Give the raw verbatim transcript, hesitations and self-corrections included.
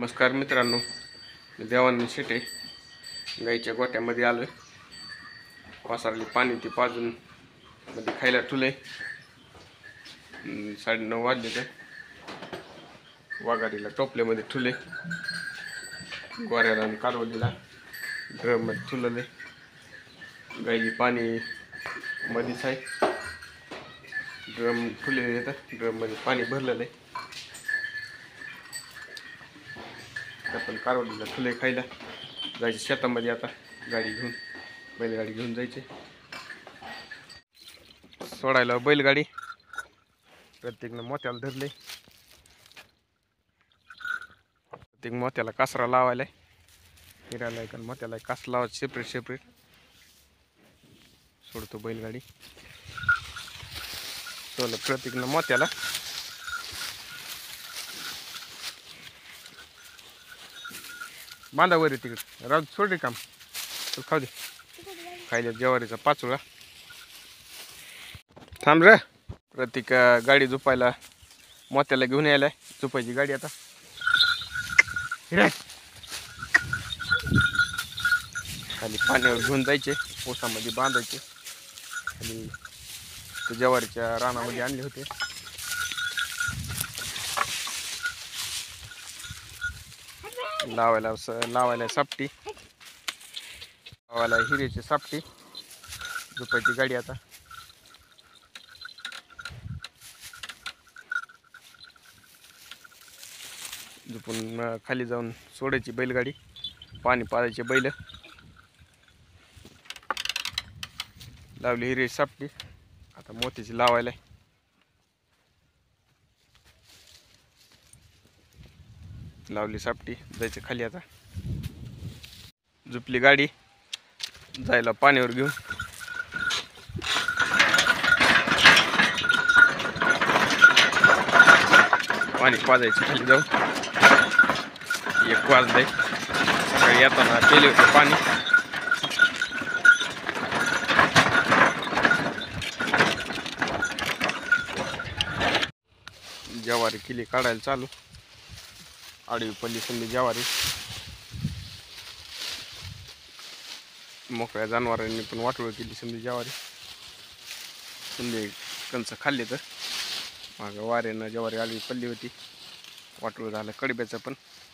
नमस्कार मित्रांनो, मी देवानंद शेटे गाईच्या गोट्यामध्ये आलो. वासरली पाणी ते पाजून मध्ये खायला ठुले. साडे नऊ वाजले तर वाघारीला टोपल्यामध्ये ठुले, गोऱ्याला आणि कारवलीला ड्रम मध्ये ठुलले. गाईली पाणी मध्येच आहे, ड्रम ठुले येतं, ड्रम मध्ये पाणी भरलेलं आहे. आपण कारवलीला ठुले खायला जायचे शेतामध्ये. आता गाडी घेऊन बैलगाडी घेऊन जायचे सोडायला. बैलगाडी प्रत्येकनं मोत्याला धरले, प्रत्येक मोत्याला कासरा लावायला फिरायला. कारण मोत्याला कास लावायचं सेपरेट सेपरेट. सोडतो बैलगाडी, सोडलं प्रत्येकनं मोत्याला. बांधावर तिकडे राहू सोड रे काम, तू खाऊ दे. खायला ज्वारीचा पाचोळा. थांब रे. प्रत्येक गाडी झोपायला मोत्याला घेऊन यायला. झोपायची गाडी आता खाली पाण्यावर घेऊन जायचे, ओसामध्ये बांधायचे. खाली ते ज्वारीच्या रानामध्ये आणले होते. लावायला लावायला सापटी, लावायला हिरेची सापटी. झोपायची गाडी आता. झोपून खाली जाऊन सोडायची बैलगाडी, पाणी पाजायचे बैल. लावली हिरे सापटी, आता मोतीची लावायला. लावली सापटी, जायचं खाली आता. झुपली गाडी जायला पाण्यावर घेऊन. पाणी पाजायचं खाली जाऊन. एक वाजले, सकाळी येताना केले होते पाणी. ज्वारी केली काढायला चालू. आडवी पल्ली संधी ज्वारी. मोकळ्या जनावरांनी पण वाटोळ केली समधी ज्वारी. संधी कंच खाल्ले तर मागं वाऱ्यानं ज्वारी आडवी पल्ली होती. वाटोळ झालं कडब्याचं पण.